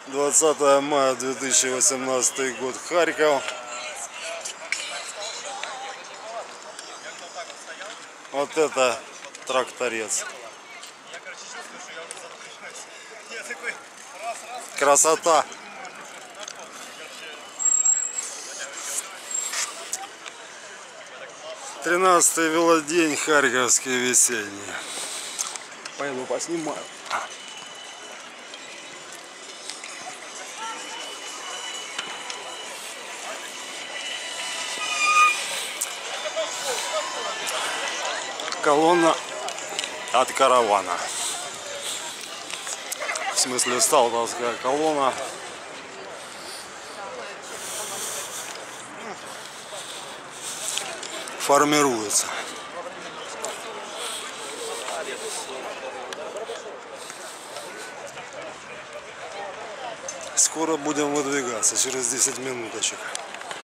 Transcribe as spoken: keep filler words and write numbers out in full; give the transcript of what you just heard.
двадцатое мая две тысячи восемнадцатый год, Харьков. Вот это тракторец. Красота. Тринадцатый велодень харьковский весенний. Пойду поснимаю. Колонна от каравана. В смысле, сталкерская колонна. Формируется. Скоро будем выдвигаться, через десять минуточек.